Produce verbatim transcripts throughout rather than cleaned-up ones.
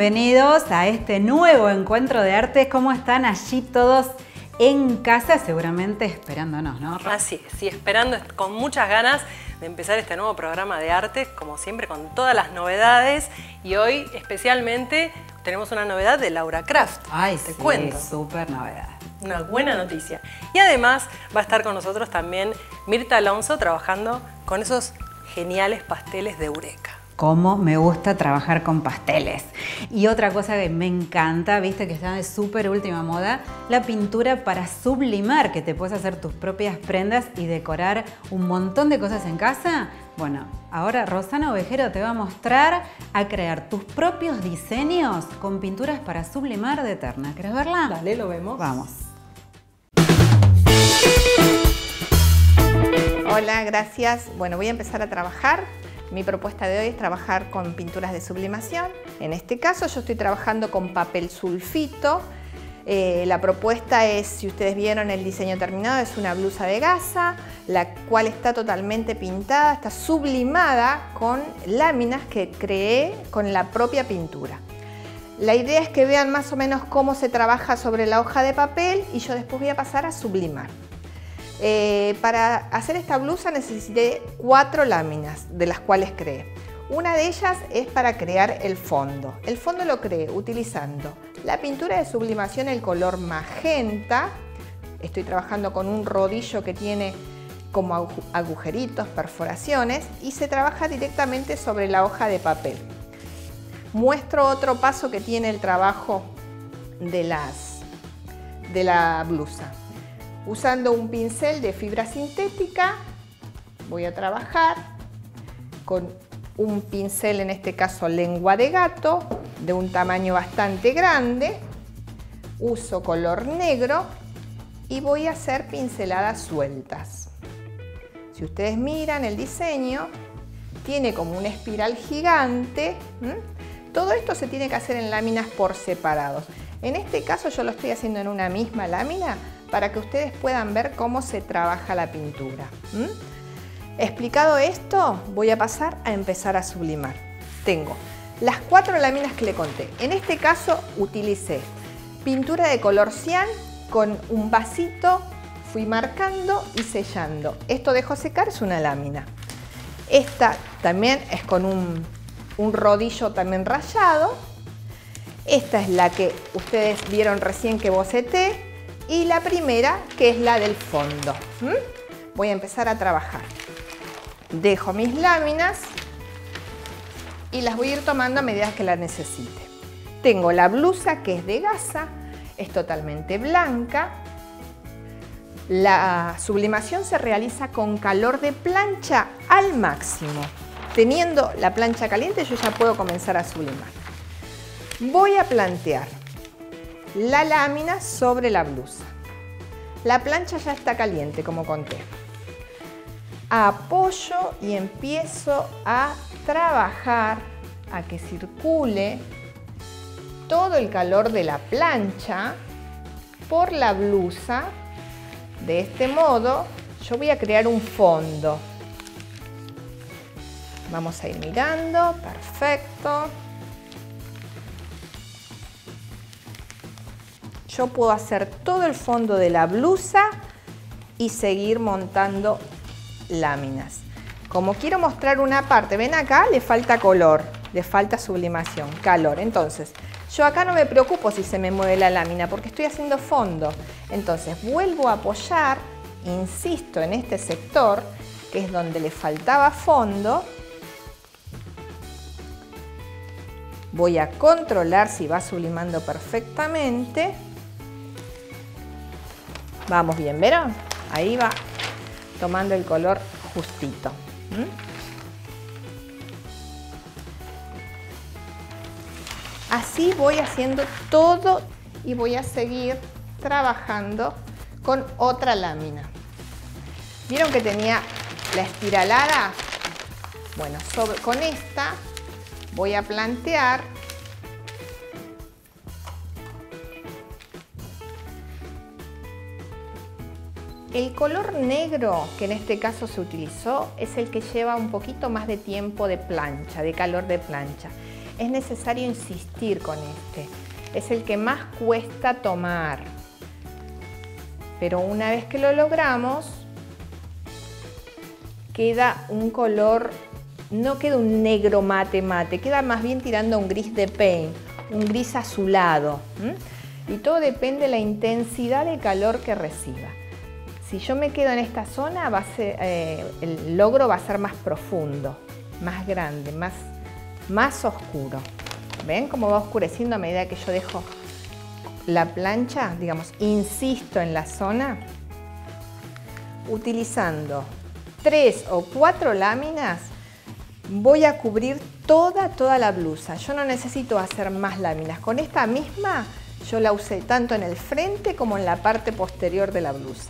bienvenidos a este nuevo encuentro de artes. ¿Cómo están allí todos en casa? Seguramente esperándonos, ¿no? Así es, sí, esperando con muchas ganas de empezar este nuevo programa de artes, como siempre, con todas las novedades. Y hoy, especialmente, tenemos una novedad de Laura Craft. Ay, te sí, cuento. súper novedad. Una buena noticia. Y además va a estar con nosotros también Mirta Alonso trabajando con esos geniales pasteles de Eureka. Cómo me gusta trabajar con pasteles. Y otra cosa que me encanta, viste que está de súper última moda, la pintura para sublimar, que te puedes hacer tus propias prendas y decorar un montón de cosas en casa. Bueno, ahora Rosana Ovejero te va a mostrar a crear tus propios diseños con pinturas para sublimar de Eterna. ¿Querés verla? Dale, lo vemos. Vamos. Hola, gracias. Bueno, voy a empezar a trabajar. Mi propuesta de hoy es trabajar con pinturas de sublimación. En este caso yo estoy trabajando con papel sulfito. Eh, la propuesta es, si ustedes vieron el diseño terminado, es una blusa de gasa, la cual está totalmente pintada, está sublimada con láminas que creé con la propia pintura. La idea es que vean más o menos cómo se trabaja sobre la hoja de papel y yo después voy a pasar a sublimar. Eh, para hacer esta blusa necesité cuatro láminas, de las cuales creé. Una de ellas es para crear el fondo. El fondo lo creé utilizando la pintura de sublimación, el color magenta. Estoy trabajando con un rodillo que tiene como agujeritos, perforaciones, y se trabaja directamente sobre la hoja de papel. Muestro otro paso que tiene el trabajo de, las, de la blusa. Usando un pincel de fibra sintética, voy a trabajar con un pincel, en este caso lengua de gato, de un tamaño bastante grande. Uso color negro y voy a hacer pinceladas sueltas. Si ustedes miran el diseño, tiene como una espiral gigante. ¿Mm? Todo esto se tiene que hacer en láminas por separados. En este caso yo lo estoy haciendo en una misma lámina, para que ustedes puedan ver cómo se trabaja la pintura. ¿Mm? Explicado esto, voy a pasar a empezar a sublimar. Tengo las cuatro láminas que le conté. En este caso utilicé pintura de color cian con un vasito, fui marcando y sellando. Esto dejo secar, es una lámina. Esta también es con un, un rodillo también rayado. Esta es la que ustedes vieron recién que boceté. Y la primera, que es la del fondo. ¿Mm? Voy a empezar a trabajar. Dejo mis láminas y las voy a ir tomando a medida que las necesite. Tengo la blusa, que es de gasa, es totalmente blanca. La sublimación se realiza con calor de plancha al máximo. Teniendo la plancha caliente, yo ya puedo comenzar a sublimar. Voy a plantear la lámina sobre la blusa. La plancha ya está caliente, como conté. Apoyo y empiezo a trabajar a que circule todo el calor de la plancha por la blusa. De este modo, yo voy a crear un fondo. Vamos a ir mirando, perfecto. Yo puedo hacer todo el fondo de la blusa y seguir montando láminas. Como quiero mostrar una parte, ven acá, le falta color, le falta sublimación, calor. Entonces, yo acá no me preocupo si se me mueve la lámina porque estoy haciendo fondo. Entonces, vuelvo a apoyar, insisto en este sector, que es donde le faltaba fondo. Voy a controlar si va sublimando perfectamente. Vamos bien, ¿vieron? Ahí va tomando el color justito. ¿Mm? Así voy haciendo todo y voy a seguir trabajando con otra lámina. ¿Vieron que tenía la espiralada? Bueno, sobre, con esta voy a plantear El color negro que en este caso se utilizó es el que lleva un poquito más de tiempo de plancha, de calor de plancha. es necesario insistir con este. Es el que más cuesta tomar. Pero una vez que lo logramos, queda un color, no queda un negro mate mate, queda más bien tirando a un gris de paint, un gris azulado. ¿Mm? Y todo depende de la intensidad de calor que reciba. Si yo me quedo en esta zona, va a ser, eh, el logro va a ser más profundo, más grande, más, más oscuro. ¿Ven cómo va oscureciendo a medida que yo dejo la plancha? Digamos, insisto en la zona, utilizando tres o cuatro láminas, voy a cubrir toda, toda la blusa. Yo no necesito hacer más láminas. Con esta misma yo la usé tanto en el frente como en la parte posterior de la blusa.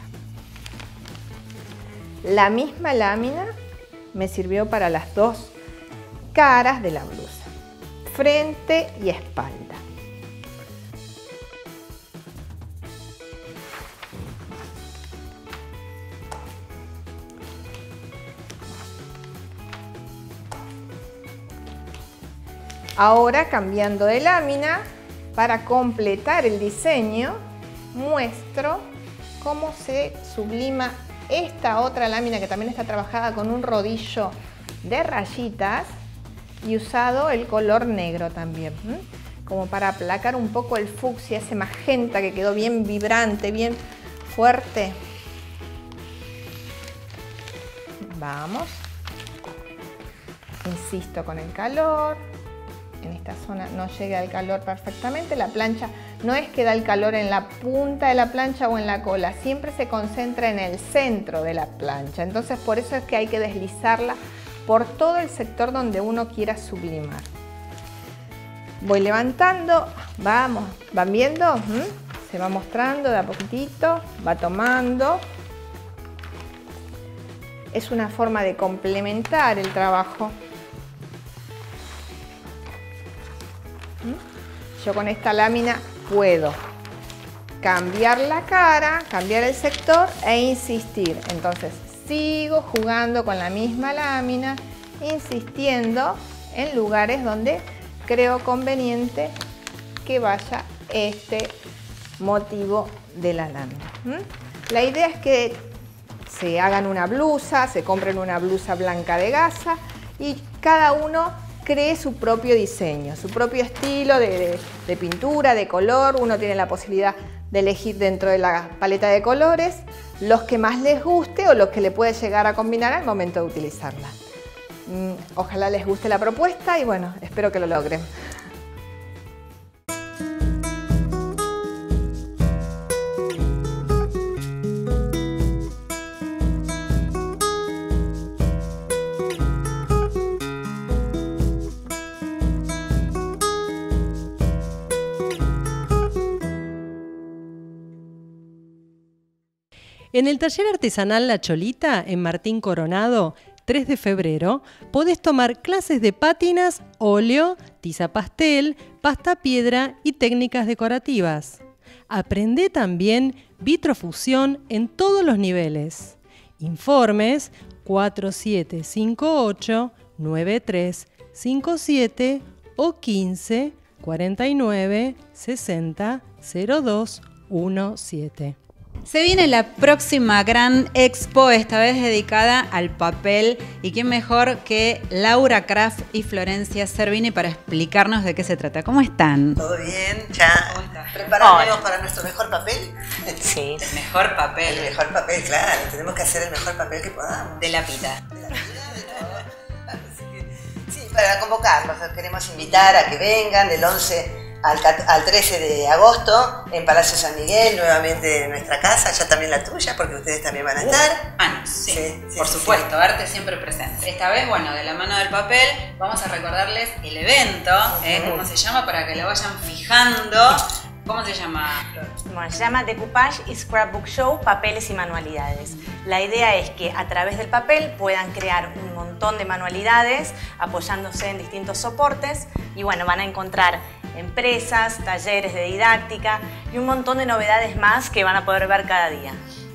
La misma lámina me sirvió para las dos caras de la blusa, frente y espalda. Ahora, cambiando de lámina, para completar el diseño, muestro cómo se sublima esta otra lámina que también está trabajada con un rodillo de rayitas y usado el color negro también, ¿m? Como para aplacar un poco el fucsia, ese magenta que quedó bien vibrante, bien fuerte. Vamos. Insisto con el calor. En esta zona no llega el calor perfectamente. La plancha no es que da el calor en la punta de la plancha o en la cola, siempre se concentra en el centro de la plancha. Entonces por eso es que hay que deslizarla por todo el sector donde uno quiera sublimar. Voy levantando, vamos, ¿van viendo? ¿Mm? Se va mostrando de a poquitito, va tomando. Es una forma de complementar el trabajo. Yo con esta lámina puedo cambiar la cara, cambiar el sector e insistir. Entonces sigo jugando con la misma lámina, insistiendo en lugares donde creo conveniente que vaya este motivo de la lámina. ¿Mm? La idea es que se hagan una blusa, se compren una blusa blanca de gasa y cada uno cree su propio diseño, su propio estilo de, de, de pintura, de color. Uno tiene la posibilidad de elegir dentro de la paleta de colores los que más les guste o los que le puede llegar a combinar al momento de utilizarla. Mm, ojalá les guste la propuesta y bueno, espero que lo logren. En el taller artesanal La Cholita, en Martín Coronado, tres de febrero, podés tomar clases de pátinas, óleo, tiza pastel, pasta piedra y técnicas decorativas. Aprendé también vitrofusión en todos los niveles. Informes cuatro siete cinco ocho nueve tres cinco siete o quince cuarenta y nueve sesenta cero dos diecisiete. Se viene la próxima gran expo, esta vez dedicada al papel. ¿Y quién mejor que Laura Craft y Florencia Servini para explicarnos de qué se trata? ¿Cómo están? ¿Todo bien? ¿Ya preparándonos para nuestro mejor papel? Sí, el mejor papel. El mejor papel, claro. Tenemos que hacer el mejor papel que podamos. De la pita. De la pita, de todo. Así que, sí, para convocarlos, los queremos invitar a que vengan del once al, al trece de agosto en Palacio San Miguel, nuevamente en nuestra casa, ya también la tuya, porque ustedes también van a estar. Ah, no, sí, sí, sí por sí, supuesto, sí. arte siempre presente. Esta vez, bueno, de la mano del papel, vamos a recordarles el evento, ¿eh? ¿Cómo se llama? Para que lo vayan fijando. ¿Cómo se llama, Flor? Bueno, se llama Decoupage y Scrapbook Show, papeles y manualidades. La idea es que a través del papel puedan crear un montón de manualidades apoyándose en distintos soportes y bueno, van a encontrar empresas, talleres de didáctica y un montón de novedades más que van a poder ver cada día.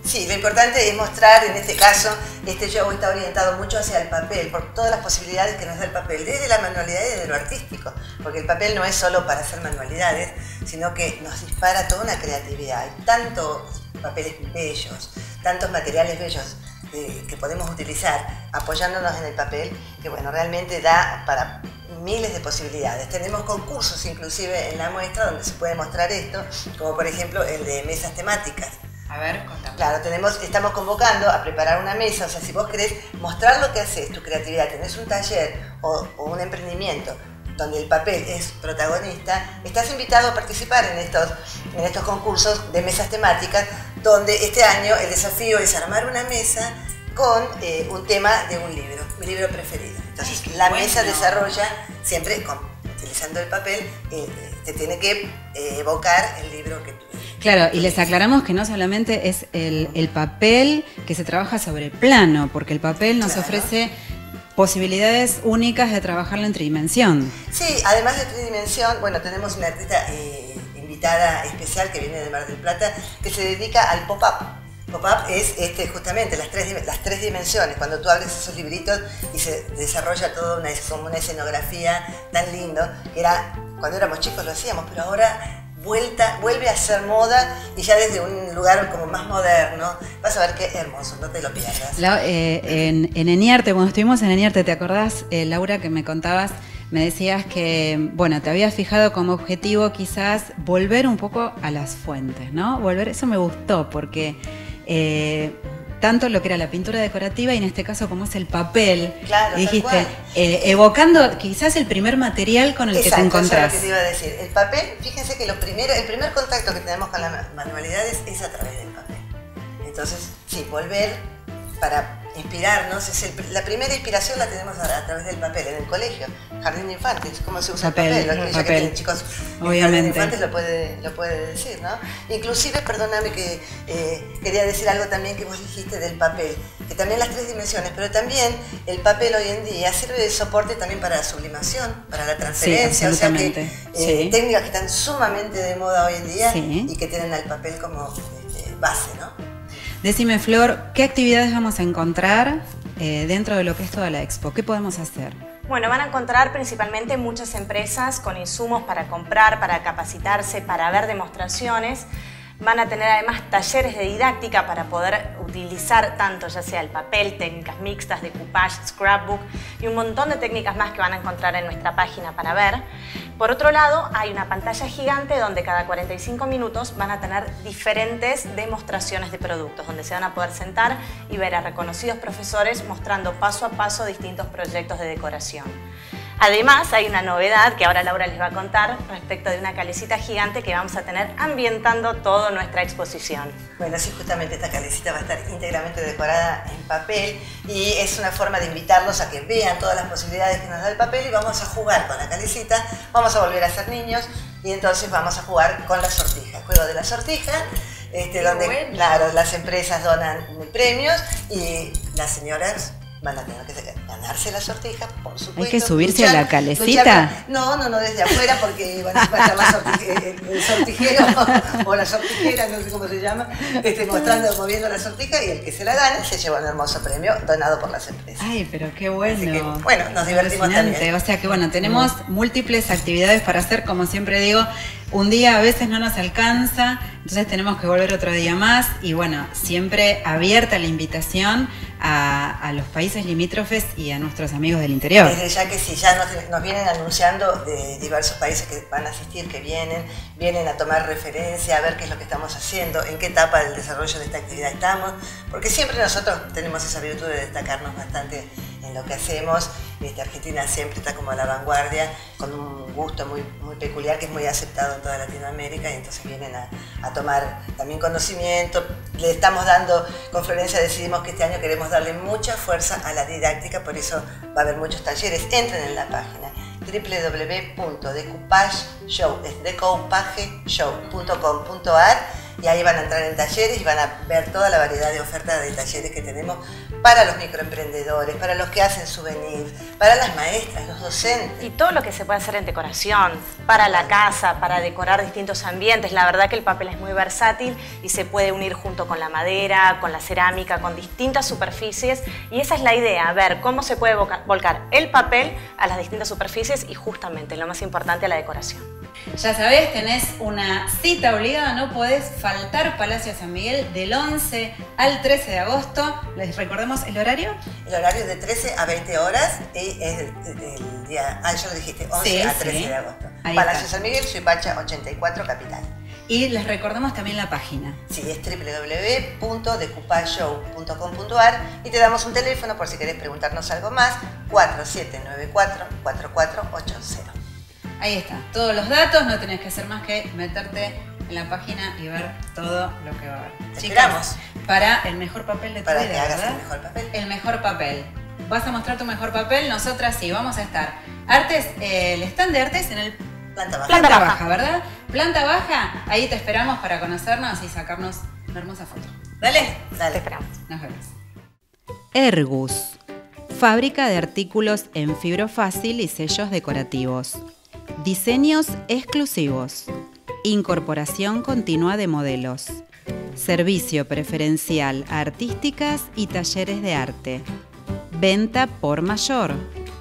Sí, lo importante es mostrar, en este caso, este show está orientado mucho hacia el papel, por todas las posibilidades que nos da el papel, desde la manualidad y desde lo artístico, porque el papel no es solo para hacer manualidades, sino que nos dispara toda una creatividad. Hay tantos papeles bellos, tantos materiales bellos eh, que podemos utilizar apoyándonos en el papel, que bueno, realmente da para miles de posibilidades. Tenemos concursos inclusive en la muestra donde se puede mostrar esto, como por ejemplo el de mesas temáticas. A ver, contame. Claro, tenemos, estamos convocando a preparar una mesa, o sea, si vos querés mostrar lo que haces, tu creatividad, tenés un taller o, o un emprendimiento donde el papel es protagonista, estás invitado a participar en estos, en estos concursos de mesas temáticas, donde este año el desafío es armar una mesa con eh, un tema de un libro, mi libro preferido. Entonces, Ay, la bueno. mesa desarrolla siempre con, utilizando el papel, eh, te tiene que eh, evocar el libro que tú. Claro, y les aclaramos que no solamente es el, el papel que se trabaja sobre plano, porque el papel nos claro. ofrece posibilidades únicas de trabajarlo en tridimensión. Sí, además de tridimensión, bueno, tenemos una artista eh, invitada especial que viene de Mar del Plata, que se dedica al pop-up. Pop-up es este, justamente las tres, las tres dimensiones, cuando tú abres esos libritos y se desarrolla toda una, como una escenografía tan lindo, que era, cuando éramos chicos lo hacíamos, pero ahora vuelta, vuelve a ser moda y ya desde un lugar como más moderno. Vas a ver qué hermoso, no te lo pierdas. La, eh, en, en Eniarte, cuando estuvimos en Eniarte, ¿te acordás, eh, Laura, que me contabas? Me decías que, bueno, te habías fijado como objetivo quizás volver un poco a las fuentes, ¿no? Volver, eso me gustó porque eh, tanto lo que era la pintura decorativa y en este caso como es el papel, claro, dijiste, eh, evocando quizás el primer material con el Exacto, que te encontrás. Eso es lo que te iba a decir. El papel, fíjense que lo primero, el primer contacto que tenemos con las manualidades es a través del papel. Entonces, sí, volver para inspirarnos, es el, la primera inspiración la tenemos a, a través del papel, en el colegio, jardín de infantes, cómo se usa papel, el papel, los papel. que tienen chicos Obviamente. Jardín de infantes lo puede, lo puede decir, ¿no? Inclusive, perdóname que eh, quería decir algo también que vos dijiste del papel, que también las tres dimensiones, pero también el papel hoy en día sirve de soporte también para la sublimación, para la transferencia, sí, o sea que eh, sí. técnicas que están sumamente de moda hoy en día sí. y que tienen al papel como este, base, ¿no? Decime, Flor, ¿qué actividades vamos a encontrar eh, dentro de lo que es toda la expo? ¿Qué podemos hacer? Bueno, van a encontrar principalmente muchas empresas con insumos para comprar, para capacitarse, para ver demostraciones. Van a tener además talleres de didáctica para poder utilizar tanto ya sea el papel, técnicas mixtas, decoupage, scrapbook y un montón de técnicas más que van a encontrar en nuestra página para ver. Por otro lado, hay una pantalla gigante donde cada cuarenta y cinco minutos van a tener diferentes demostraciones de productos, donde se van a poder sentar y ver a reconocidos profesores mostrando paso a paso distintos proyectos de decoración. Además, hay una novedad que ahora Laura les va a contar respecto de una calecita gigante que vamos a tener ambientando toda nuestra exposición. Bueno, sí, justamente esta calecita va a estar íntegramente decorada en papel y es una forma de invitarlos a que vean todas las posibilidades que nos da el papel y vamos a jugar con la calecita, vamos a volver a ser niños y entonces vamos a jugar con la sortija, el juego de la sortija. Este, donde, bueno. claro, las empresas donan premios y las señoras van a tener que ganarse la sortija, por supuesto. ¿Hay que subirse luchar, a la calecita? Luchar, no, no, no, desde afuera, porque van a estar la sortije, el sortijero o la sortijera, no sé cómo se llama, este, mostrando, moviendo la sortija y el que se la gane se lleva un hermoso premio donado por las empresas. Ay, pero qué bueno. Así que, bueno, nos divertimos también. O sea que bueno, tenemos mm. múltiples actividades para hacer, como siempre digo, un día a veces no nos alcanza, entonces tenemos que volver otro día más y bueno, siempre abierta la invitación a, a los países limítrofes y a nuestros amigos del interior. Desde ya que sí, ya nos, nos vienen anunciando de diversos países que van a asistir, que vienen, vienen a tomar referencia, a ver qué es lo que estamos haciendo, en qué etapa del desarrollo de esta actividad estamos, porque siempre nosotros tenemos esa virtud de destacarnos bastante en lo que hacemos. Este, Argentina siempre está como a la vanguardia, con un gusto muy, muy peculiar que es muy aceptado en toda Latinoamérica y entonces vienen a, a tomar también conocimiento. Le estamos dando, con Florencia decidimos que este año queremos darle mucha fuerza a la didáctica, por eso va a haber muchos talleres. Entren en la página doble u doble u doble u punto decoupage show punto com punto a r y ahí van a entrar en talleres y van a ver toda la variedad de ofertas de talleres que tenemos para los microemprendedores, para los que hacen souvenirs, para las maestras, los docentes. Y todo lo que se puede hacer en decoración, para la casa, para decorar distintos ambientes. La verdad que el papel es muy versátil y se puede unir junto con la madera, con la cerámica, con distintas superficies. Y esa es la idea, ver cómo se puede volcar el papel a las distintas superficies y justamente, lo más importante, a la decoración. Ya sabés, tenés una cita obligada, no podés faltar Palacio San Miguel del once al trece de agosto. Les recordemos el horario. El horario es de trece a veinte horas y es el, el día, ah, ya lo dijiste, once Sí, a trece sí. de agosto. Ahí Palacio está. San Miguel, Suipacha ochenta y cuatro, Capital. Y les recordamos también la página. Sí, es doble u doble u doble u punto decoupage show punto com punto a r y te damos un teléfono por si querés preguntarnos algo más, cuatro siete nueve cuatro, cuatro cuatro ocho cero. Ahí está, todos los datos, no tenés que hacer más que meterte en la página y ver todo lo que va a haber. Te Chicas, esperamos. para el mejor papel de tu Para vida, que hagas ¿verdad? el mejor papel. El mejor papel. ¿Vas a mostrar tu mejor papel? Nosotras sí, vamos a estar. Artes, eh, el stand de Artes en el Planta baja. planta Planta baja, baja. ¿verdad? Planta baja, ahí te esperamos para conocernos y sacarnos una hermosa foto. Dale, Te Dale. esperamos. nos vemos. Ergus, fábrica de artículos en fibrofácil y sellos decorativos. Diseños exclusivos. Incorporación continua de modelos. Servicio preferencial a artísticas y talleres de arte. Venta por mayor.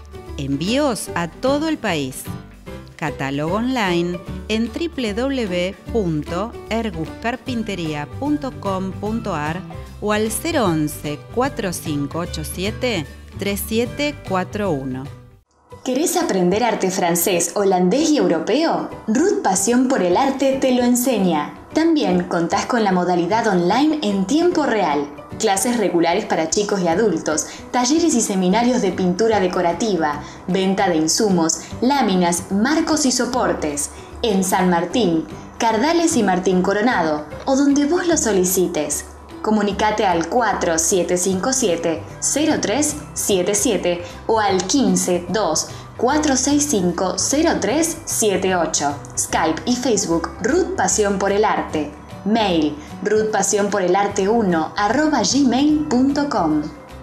Envíos a todo el país. Catálogo online en doble u doble u doble u punto ergus carpintería punto com punto a r o al cero once, cuatro cinco ocho siete, tres siete cuatro uno. ¿Querés aprender arte francés, holandés y europeo? Ruth Pasión por el Arte te lo enseña. También contás con la modalidad online en tiempo real. Clases regulares para chicos y adultos, talleres y seminarios de pintura decorativa, venta de insumos, láminas, marcos y soportes. En San Martín, Cardales y Martín Coronado, o donde vos lo solicites. Comunicate al cuatro siete cinco siete, cero tres siete siete o al quince dos, cuatro seis cinco, cero tres siete ocho. Skype y Facebook Ruth Pasión por el Arte. Mail ruth pasión por el arte uno arroba gmail punto com.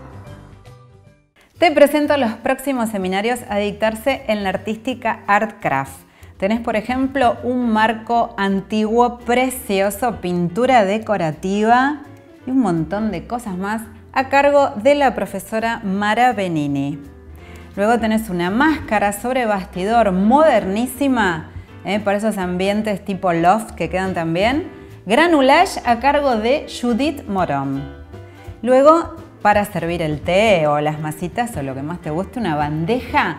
Te presento los próximos seminarios a dictarse en la artística Art Craft. Tenés, por ejemplo, un marco antiguo precioso, pintura decorativa y un montón de cosas más a cargo de la profesora Mara Benini. Luego tenés una máscara sobre bastidor modernísima, ¿eh? para esos ambientes tipo loft que quedan también. Granulage a cargo de Judith Morón. Luego, para servir el té o las masitas o lo que más te guste, una bandeja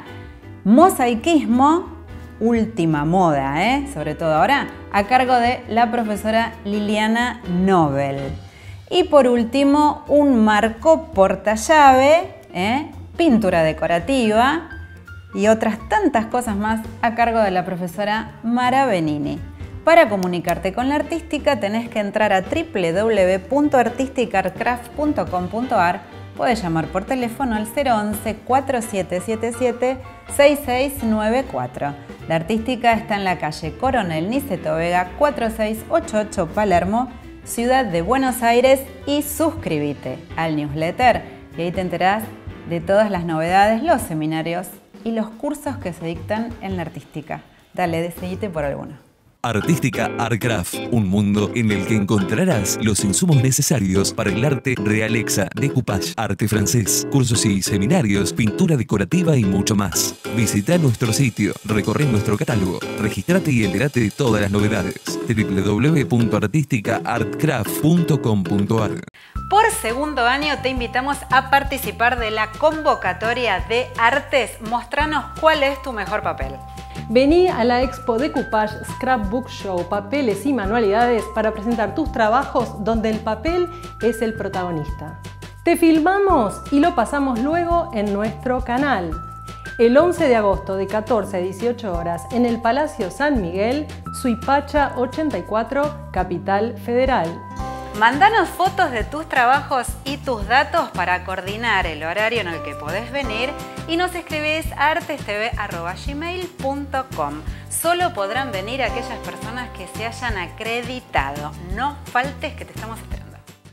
mosaicismo, última moda, ¿eh? sobre todo ahora, a cargo de la profesora Liliana Nobel. Y por último, un marco portallave, ¿eh? pintura decorativa y otras tantas cosas más a cargo de la profesora Mara Benini. Para comunicarte con la artística tenés que entrar a doble u doble u doble u punto artistic art craft punto com punto a r. Podés llamar por teléfono al cero once, cuatro siete siete siete, seis seis nueve cuatro. La artística está en la calle Coronel Niceto Vega cuatro seis ocho ocho Palermo, Ciudad de Buenos Aires, y suscríbete al newsletter y ahí te enterás de todas las novedades, los seminarios y los cursos que se dictan en la artística. Dale, decidite por alguno. Artística Art Craft, un mundo en el que encontrarás los insumos necesarios para el arte realexa, decoupage, arte francés, cursos y seminarios, pintura decorativa y mucho más. Visita nuestro sitio, recorre nuestro catálogo, registrate y entérate de todas las novedades. doble u doble u doble u punto artística art craft punto com punto a r. Por segundo año te invitamos a participar de la convocatoria de artes. Mostranos cuál es tu mejor papel. Vení a la Expo Decoupage Scrapbook Show, papeles y manualidades para presentar tus trabajos donde el papel es el protagonista. Te filmamos y lo pasamos luego en nuestro canal. El once de agosto de catorce a dieciocho horas en el Palacio San Miguel, Suipacha ochenta y cuatro, Capital Federal. Mándanos fotos de tus trabajos y tus datos para coordinar el horario en el que podés venir y nos escribís a artestv arroba gmail punto com. Solo podrán venir aquellas personas que se hayan acreditado. No faltes, que te estamos esperando.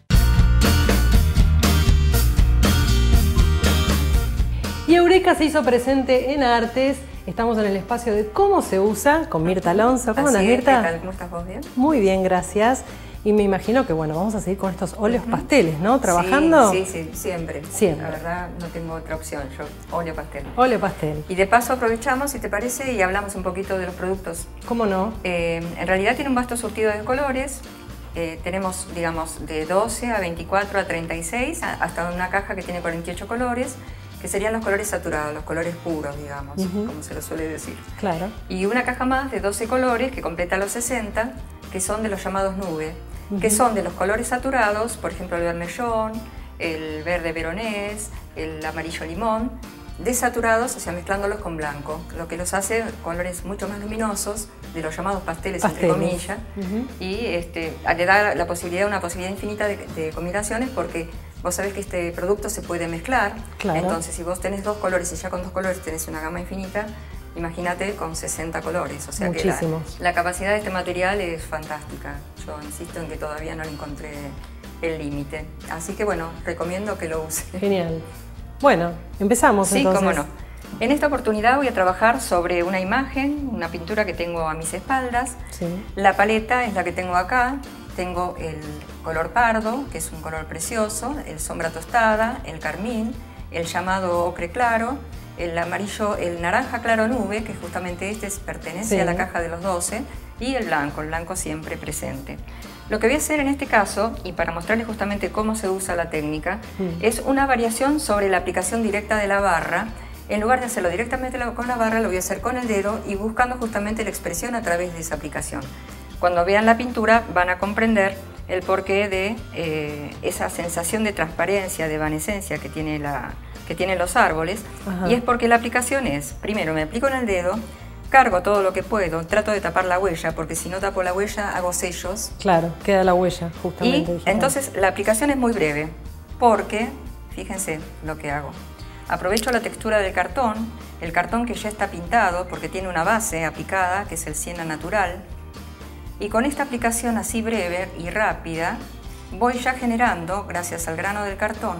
Y Eureka se hizo presente en Artes. Estamos en el espacio de cómo se usa con Mirta Alonso. ¿Cómo andas, Mirta? ¿Qué tal? ¿Cómo estás vos? ¿Bien? Muy bien, gracias. Y me imagino que, bueno, vamos a seguir con estos óleos pasteles, ¿no? ¿Trabajando? Sí, sí, sí, siempre. Siempre. La verdad, no tengo otra opción. Yo, óleo pastel. Óleo pastel. Y de paso aprovechamos, si te parece, y hablamos un poquito de los productos. ¿Cómo no? Eh, en realidad tiene un vasto surtido de colores. Eh, tenemos, digamos, de doce a veinticuatro a treinta y seis, hasta una caja que tiene cuarenta y ocho colores, que serían los colores saturados, los colores puros, digamos, uh-huh. como se lo suele decir. Claro. Y una caja más de doce colores que completa los sesenta, que son de los llamados nube. Uh-huh. Que son de los colores saturados, por ejemplo el vermellón, el verde veronés, el amarillo limón, desaturados, o sea, mezclándolos con blanco, lo que los hace colores mucho más luminosos, de los llamados pasteles, pasteles. entre comillas, uh-huh. y este, le da la posibilidad, una posibilidad infinita de, de combinaciones, porque vos sabés que este producto se puede mezclar, claro. Entonces si vos tenés dos colores y ya con dos colores tenés una gama infinita, imagínate con sesenta colores, o sea Muchísimos. que la, la capacidad de este material es fantástica. Yo insisto en que todavía no le encontré el límite. Así que bueno, recomiendo que lo use. Genial. Bueno, empezamos sí, entonces. Sí, cómo no. En esta oportunidad voy a trabajar sobre una imagen, una pintura que tengo a mis espaldas. Sí. La paleta es la que tengo acá. Tengo el color pardo, que es un color precioso, el sombra tostada, el carmín, el llamado ocre claro, el amarillo, el naranja claro nube, que justamente este pertenece sí. a la caja de los doce, y el blanco, el blanco siempre presente. Lo que voy a hacer en este caso, y para mostrarles justamente cómo se usa la técnica, mm. es una variación sobre la aplicación directa de la barra. En lugar de hacerlo directamente con la barra, lo voy a hacer con el dedo y buscando justamente la expresión a través de esa aplicación. Cuando vean la pintura van a comprender el porqué de eh, esa sensación de transparencia, de evanescencia que tiene la... que tienen los árboles. Ajá. Y es porque la aplicación es, primero me aplico en el dedo, cargo todo lo que puedo, trato de tapar la huella, porque si no tapo la huella hago sellos. Claro, queda la huella justamente. Y digital. Entonces la aplicación es muy breve, porque, fíjense lo que hago. Aprovecho la textura del cartón, el cartón que ya está pintado, porque tiene una base aplicada, que es el siena natural, y con esta aplicación así breve y rápida, voy ya generando, gracias al grano del cartón,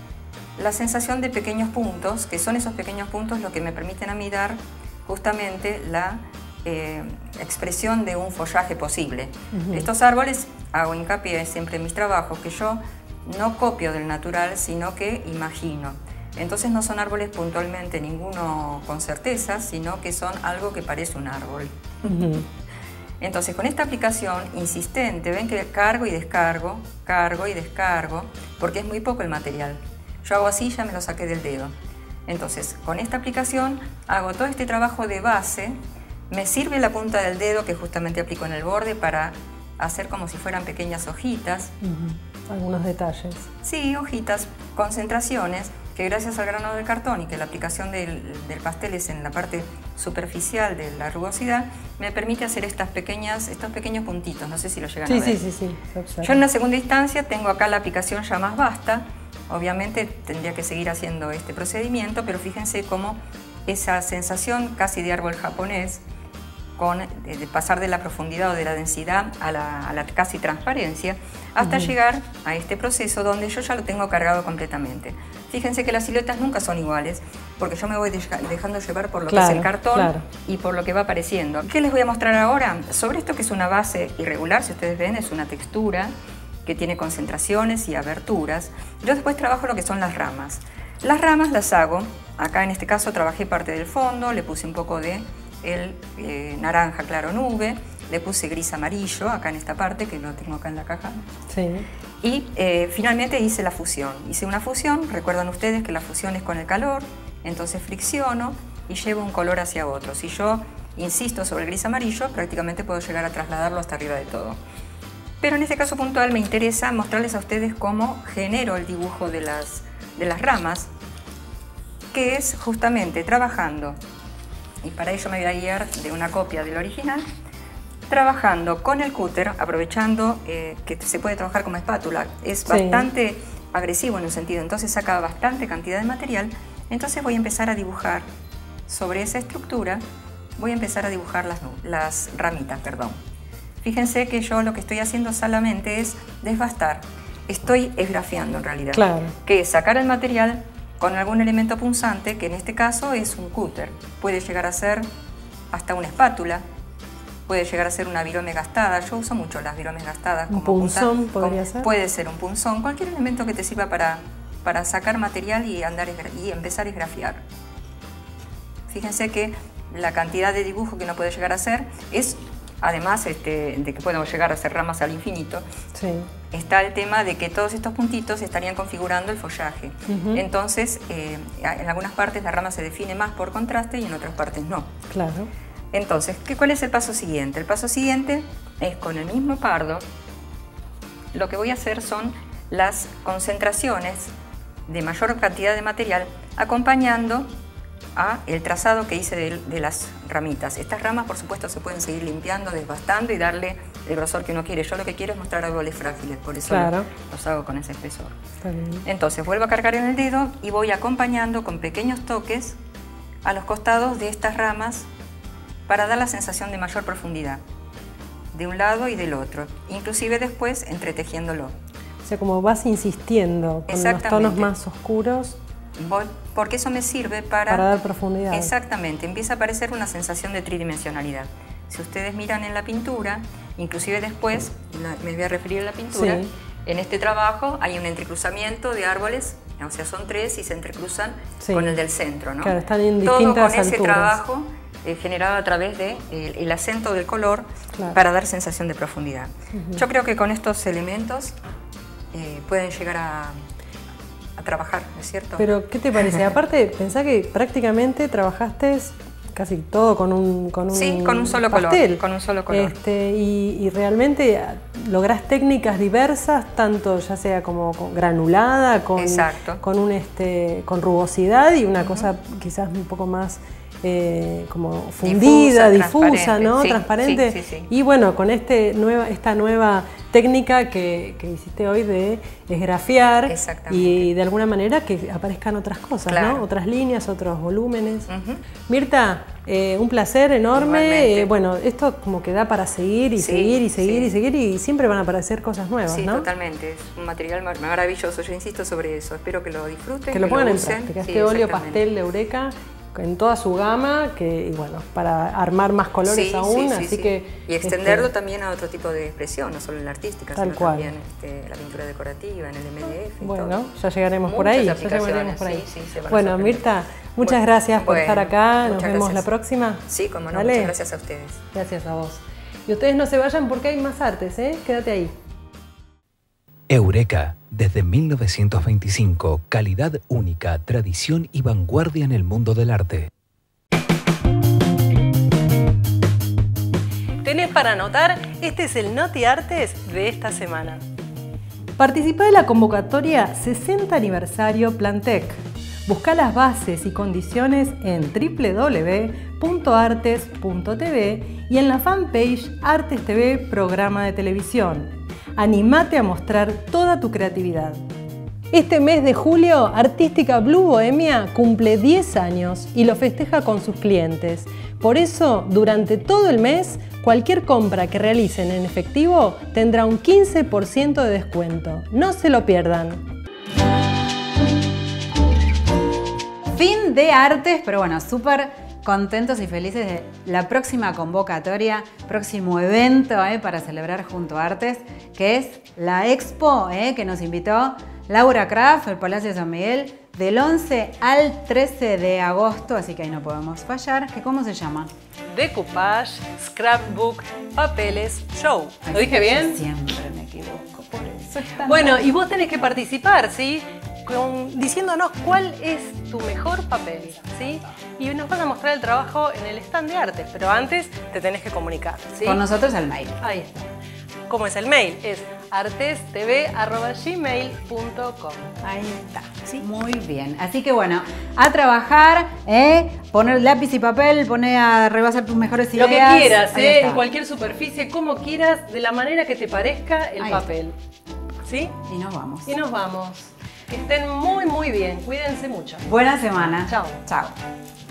la sensación de pequeños puntos, que son esos pequeños puntos los que me permiten a mí dar justamente la eh, expresión de un follaje posible. Uh-huh. Estos árboles, hago hincapié siempre en mis trabajos, que yo no copio del natural, sino que imagino. Entonces no son árboles puntualmente ninguno con certeza, sino que son algo que parece un árbol. Uh-huh. Entonces con esta aplicación insistente, ven que cargo y descargo, cargo y descargo, porque es muy poco el material. Yo hago así, ya me lo saqué del dedo. Entonces, con esta aplicación hago todo este trabajo de base, me sirve la punta del dedo que justamente aplico en el borde para hacer como si fueran pequeñas hojitas. Uh-huh. Algunos detalles. Sí, hojitas, concentraciones, que gracias al grano del cartón y que la aplicación del, del pastel es en la parte superficial de la rugosidad, me permite hacer estas pequeñas, estos pequeños puntitos, no sé si lo llegan sí, a ver. Sí, sí, sí. Yo en una segunda instancia tengo acá la aplicación ya más vasta. Obviamente tendría que seguir haciendo este procedimiento, pero fíjense cómo esa sensación casi de árbol japonés, con, de pasar de la profundidad o de la densidad a la, a la casi transparencia, hasta uh-huh. llegar a este proceso donde yo ya lo tengo cargado completamente. Fíjense que las siluetas nunca son iguales, porque yo me voy dejando llevar por lo claro, que es el cartón claro. y por lo que va apareciendo. ¿Qué les voy a mostrar ahora? Sobre esto que es una base irregular, si ustedes ven, es una textura que tiene concentraciones y aberturas. Yo después trabajo lo que son las ramas. Las ramas las hago, acá en este caso trabajé parte del fondo, le puse un poco de el eh, naranja claro nube, le puse gris amarillo acá en esta parte, que lo tengo acá en la caja. Sí. Y eh, finalmente hice la fusión. Hice una fusión, recuerdan ustedes que la fusión es con el calor, entonces fricciono y llevo un color hacia otro. Si yo insisto sobre el gris amarillo, prácticamente puedo llegar a trasladarlo hasta arriba de todo. Pero en este caso puntual me interesa mostrarles a ustedes cómo genero el dibujo de las, de las ramas, que es justamente trabajando, y para ello me voy a guiar de una copia del original, trabajando con el cúter, aprovechando eh, que se puede trabajar como espátula. Es sí. bastante agresivo en un sentido, entonces saca bastante cantidad de material. Entonces voy a empezar a dibujar sobre esa estructura, voy a empezar a dibujar las, las ramitas, perdón. Fíjense que yo lo que estoy haciendo solamente es desbastar. Estoy esgrafiando en realidad. Claro. Que es sacar el material con algún elemento punzante, que en este caso es un cúter. Puede llegar a ser hasta una espátula, puede llegar a ser una virome gastada. Yo uso mucho las viromes gastadas. Un como punzón punta, podría como, ser. Puede ser un punzón, cualquier elemento que te sirva para, para sacar material y, andar, y empezar a esgrafiar. Fíjense que la cantidad de dibujo que uno puede llegar a hacer es, además este, de que podemos llegar a hacer ramas al infinito, sí. está el tema de que todos estos puntitos estarían configurando el follaje. Uh-huh. Entonces, eh, en algunas partes la rama se define más por contraste y en otras partes no. Claro. Entonces, ¿qué, ¿cuál es el paso siguiente? El paso siguiente es con el mismo pardo, lo que voy a hacer son las concentraciones de mayor cantidad de material acompañando a el trazado que hice de, de las ramitas. Estas ramas, por supuesto, se pueden seguir limpiando, desbastando y darle el grosor que uno quiere. Yo lo que quiero es mostrar árboles frágiles, por eso claro. los hago con ese espesor. Está bien. Entonces, vuelvo a cargar en el dedo y voy acompañando con pequeños toques a los costados de estas ramas para dar la sensación de mayor profundidad, de un lado y del otro, inclusive después entretejiéndolo. O sea, como vas insistiendo con los tonos más oscuros. Voy, porque eso me sirve para... Para dar profundidad. Exactamente, empieza a aparecer una sensación de tridimensionalidad. Si ustedes miran en la pintura, inclusive después, la, me voy a referir a la pintura, sí. en este trabajo hay un entrecruzamiento de árboles, o sea, son tres y se entrecruzan sí. con el del centro, ¿no? Claro, están en distintas alturas. Todo con ese alturas. trabajo eh, generado a través del de el, el acento del color claro. para dar sensación de profundidad. Uh-huh. Yo creo que con estos elementos eh, pueden llegar a... a trabajar, ¿no es cierto? Pero, ¿qué te parece? Aparte, pensá que prácticamente trabajaste casi todo con un con un Sí, con un solo pastel. color. Con un solo color. Este, y, y realmente lográs técnicas diversas, tanto ya sea como con granulada, con, Exacto. con, un, este, con rugosidad y una uh-huh. cosa quizás un poco más eh, como fundida, difusa, difusa ¿no? Sí, transparente. Sí, sí, sí. Y bueno, con este nueva, esta nueva técnica que, que hiciste hoy de esgrafiar y de alguna manera que aparezcan otras cosas, claro. ¿no? Otras líneas, otros volúmenes. Uh-huh. Mirta, eh, un placer enorme. Eh, bueno, esto como que da para seguir y sí, seguir y seguir sí. y seguir y siempre van a aparecer cosas nuevas, sí, ¿no? totalmente. Es un material maravilloso. Yo insisto sobre eso. Espero que lo disfruten, que lo pongan lo en usen. práctica. Sí, este óleo pastel de Eureka en toda su gama, que y bueno, para armar más colores sí, aún, sí, sí, así sí. que... Y extenderlo este, también a otro tipo de expresión, no solo en la artística, tal sino cual. también este, la pintura decorativa, en el M D F y Bueno, todo. ya llegaremos Muchas por ahí, ya aplicaciones, llegaremos por ahí. sí, sí, se van a bueno, sorprender. Mirta, muchas bueno, gracias por bueno, estar acá, nos vemos gracias. la próxima. Sí, como no, Dale. muchas gracias a ustedes. Gracias a vos. Y ustedes no se vayan porque hay más artes, ¿eh? Quédate ahí. Eureka, desde mil novecientos veinticinco, calidad única, tradición y vanguardia en el mundo del arte. ¿Tenés para anotar? Este es el Noti Artes de esta semana. Participa de la convocatoria sesenta aniversario Plantec. Busca las bases y condiciones en doble u doble u doble u punto artes punto t v y en la fanpage Artes T V Programa de Televisión. Animate a mostrar toda tu creatividad. Este mes de julio, Artística Blue Bohemia cumple diez años y lo festeja con sus clientes. Por eso, durante todo el mes, cualquier compra que realicen en efectivo tendrá un quince por ciento de descuento. No se lo pierdan. Fin de artes, pero bueno, súper contentos y felices de la próxima convocatoria, próximo evento eh, para celebrar junto a Artes, que es la Expo eh, que nos invitó Laura Craft, el Palacio de San Miguel, del once al trece de agosto, así que ahí no podemos fallar. ¿Cómo se llama? Decoupage, Scrapbook, Papeles, Show. ¿Lo dije bien? Siempre me equivoco, por eso es tan Bueno, raro. y vos tenés que participar, ¿sí? Con, diciéndonos cuál es tu mejor papel, ¿sí? Y nos vas a mostrar el trabajo en el stand de arte, pero antes te tenés que comunicar, ¿sí? Con nosotros al mail. Ahí está. ¿cómo es el mail? Es artestv arroba gmail punto com. Ahí está. ¿Sí? Muy bien. Así que bueno, a trabajar, ¿eh? Poner lápiz y papel, poner a rebasar tus mejores Lo ideas. que quieras, ¿eh? está. En cualquier superficie, como quieras, de la manera que te parezca el Ahí papel. ¿Sí? Y nos vamos. Y nos vamos. Que estén muy, muy bien. Cuídense mucho. Buena semana. Chao. Chao.